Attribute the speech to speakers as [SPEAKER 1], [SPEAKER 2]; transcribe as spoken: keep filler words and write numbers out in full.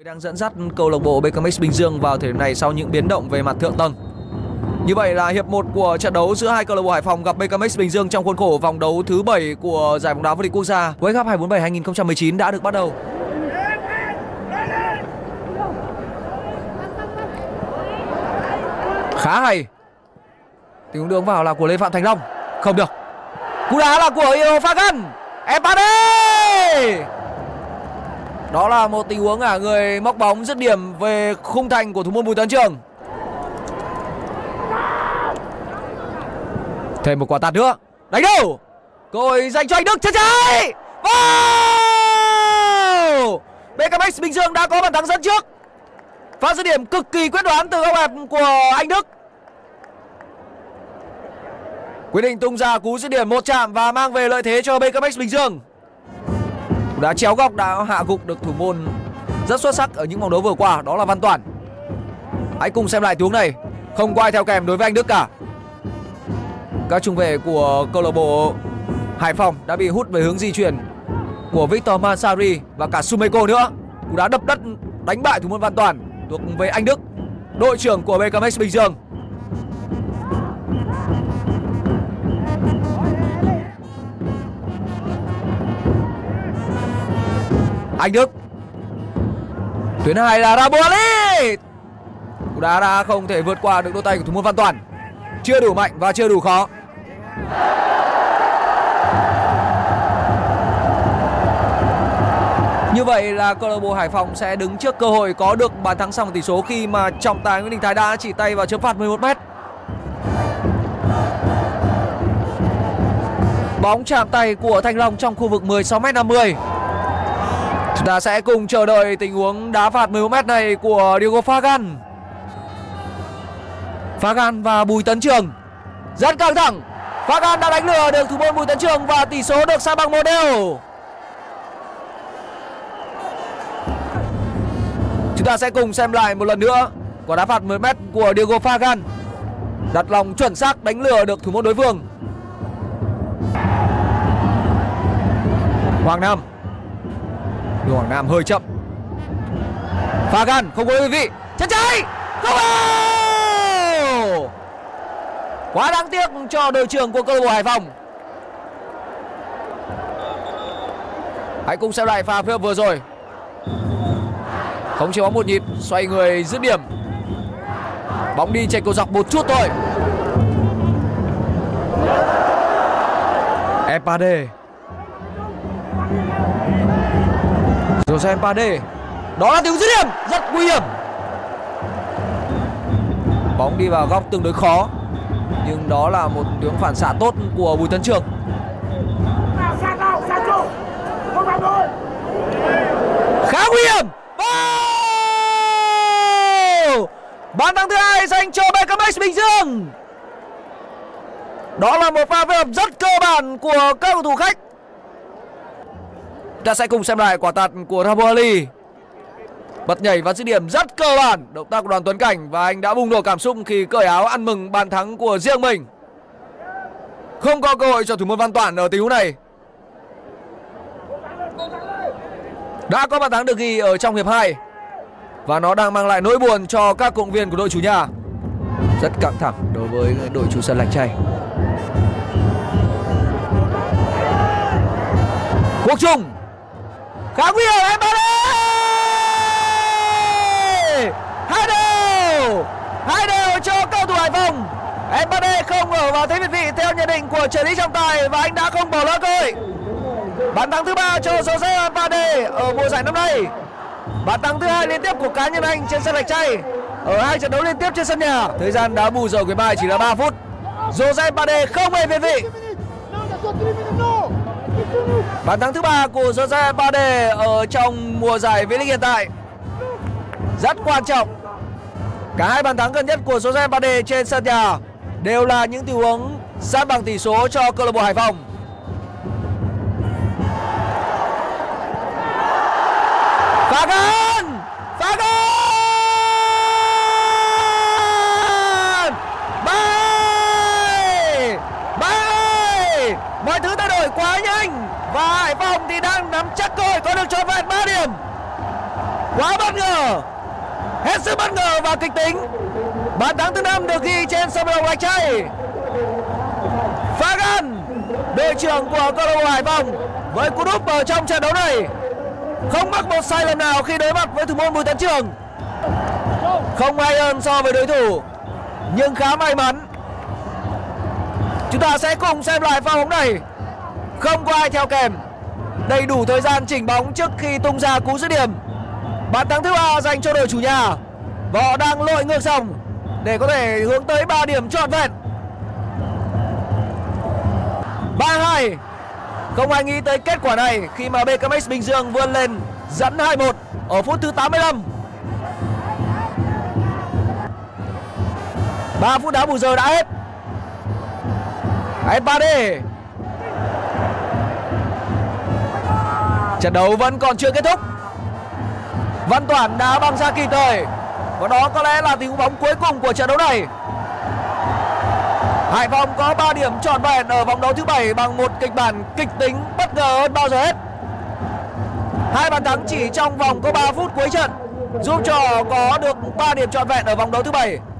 [SPEAKER 1] Đang dẫn dắt câu lạc bộ bê ca em ích Bình Dương vào thời điểm này sau những biến động về mặt thượng tầng. Như vậy là hiệp một của trận đấu giữa hai câu lạc bộ Hải Phòng gặp bê ca em ích Bình Dương trong khuôn khổ vòng đấu thứ bảy của giải bóng đá vô địch quốc gia World Cup hai bốn bảy hai nghìn không trăm mười chín đã được bắt đầu. Khá hay. Tình huống đường vào là của Lê Phạm Thành Long. Không được. Cú đá là của Fagan. Epade. Đó là một tình huống à người móc bóng dứt điểm về khung thành của thủ môn Bùi Tấn Trường. Thêm một quả tạt nữa. Đánh đâu? Cơ hội dành cho anh Đức, chân trái. Wow! bê ca em ích Bình Dương đã có bàn thắng dẫn trước. Pha dứt điểm cực kỳ quyết đoán từ góc hẹp của anh Đức. Quyết định tung ra cú dứt điểm một chạm và mang về lợi thế cho bê ca em ích Bình Dương. Đã chéo góc, đã hạ gục được thủ môn rất xuất sắc ở những vòng đấu vừa qua, đó là Văn Toản. Hãy cùng xem lại tình huống này. Không có ai theo kèm đối với anh Đức cả. Các trung vệ của câu lạc bộ Hải Phòng đã bị hút về hướng di chuyển của Victor Mansari và cả Sumeko nữa. Cú đá đập đất đánh bại thủ môn Văn Toản thuộc về anh Đức, đội trưởng của bê ca em ích Bình Dương. Anh Đức. Tuyến hai là Rabuali. Cú đá đã không thể vượt qua được đôi tay của thủ môn Văn Toản. Chưa đủ mạnh và chưa đủ khó. Như vậy là câu lạc bộ Hải Phòng sẽ đứng trước cơ hội có được bàn thắng xong tỷ số khi mà trọng tài Nguyễn Đình Thái đã chỉ tay vào chấm phạt mười một mét. Bóng chạm tay của Thanh Long trong khu vực mười sáu mét năm mươi. Chúng ta sẽ cùng chờ đợi tình huống đá phạt mười một mét này của Diego Fagan. Fagan và Bùi Tấn Trường. Rất căng thẳng. Fagan đã đánh lừa được thủ môn Bùi Tấn Trường và tỷ số được san bằng một đều. Chúng ta sẽ cùng xem lại một lần nữa quả đá phạt mười mét của Diego Fagan. Đặt lòng chuẩn xác đánh lừa được thủ môn đối phương. Hoàng Nam. Đưa Hoàng Nam hơi chậm. Fagan không có quý vị. Chân trái. Không vào. Quá đáng tiếc cho đội trưởng của câu lạc bộ Hải Phòng. Hãy cùng xem lại pha phối hợp vừa rồi. Không chế bóng một nhịp, xoay người dứt điểm. Bóng đi chạy cầu dọc một chút thôi. Epade. Jose Epade. Đó là tình huống dứt điểm rất nguy hiểm. Bóng đi vào góc tương đối khó, nhưng đó là một tiếng phản xạ tốt của Bùi Tấn Trường. Khá nguy hiểm. Oh! Bàn thắng thứ hai dành cho bê ca em ích Bình Dương. Đó là một pha phối hợp rất cơ bản của các cầu thủ khách. Ta sẽ cùng xem lại quả tạt của Rabuali. Bật nhảy và dứt điểm rất cơ bản. Động tác của Đoàn Tuấn Cảnh và anh đã bùng nổ cảm xúc khi cởi áo ăn mừng bàn thắng của riêng mình. Không có cơ hội cho thủ môn Văn Toản ở tình huống này. Đã có bàn thắng được ghi ở trong hiệp hai và nó đang mang lại nỗi buồn cho các cộng viên của đội chủ nhà. Rất căng thẳng đối với đội chủ sân Lạch Tray. Cuộc chung khá nguy hiểm. Epade. Hai đều. Hai đều cho cầu thủ Hải Phòng. Epade không ở vào thế việt vị theo nhận định của trợ lý trọng tài và anh đã không bỏ lỡ cơ hội. Bàn thắng thứ ba cho Jose Epade ở mùa giải năm nay. Bàn thắng thứ hai liên tiếp của cá nhân anh trên sân Lạch Tray ở hai trận đấu liên tiếp trên sân nhà. Thời gian đá bù giờ của bài chỉ là ba phút. Jose Epade không hề về vị. Bàn thắng thứ ba của Jose Epade ở trong mùa giải V-League hiện tại rất quan trọng. Cả hai bàn thắng gần nhất của Jose Epade trên sân nhà đều là những tình huống san bằng tỷ số cho câu lạc bộ Hải Phòng. Fagan! Fagan! Bay! Bay! Mọi thứ thay đổi quá nhanh và Hải Phòng thì đang nắm chắc cơ hội có được trọn vẹn ba điểm. Quá bất ngờ, hết sức bất ngờ và kịch tính. Bàn thắng thứ năm được ghi trên sân vận động Lạch Tray. Fagan, đội trưởng của câu lạc bộ Hải Phòng, với cú đúp ở trong trận đấu này không mắc một sai lầm nào khi đối mặt với thủ môn Bùi Tấn Trường. Không hay hơn so với đối thủ, nhưng khá may mắn. Chúng ta sẽ cùng xem lại pha bóng này. Không có ai theo kèm, đầy đủ thời gian chỉnh bóng trước khi tung ra cú dứt điểm. Bàn thắng thứ ba dành cho đội chủ nhà, và họ đang lội ngược dòng để có thể hướng tới ba điểm trọn vẹn. ba hai. Không ai nghĩ tới kết quả này khi mà bê ca em ích Bình Dương vươn lên dẫn hai một ở phút thứ tám mươi lăm. ba phút đá bù giờ đã hết. ép ba đê. Trận đấu vẫn còn chưa kết thúc. Văn Toản đá băng ra kịp thời, và đó có lẽ là tình huống bóng cuối cùng của trận đấu này. Hải Phòng có ba điểm trọn vẹn ở vòng đấu thứ bảy bằng một kịch bản kịch tính bất ngờ hơn bao giờ hết. Hai bàn thắng chỉ trong vòng có ba phút cuối trận giúp cho họ có được ba điểm trọn vẹn ở vòng đấu thứ bảy.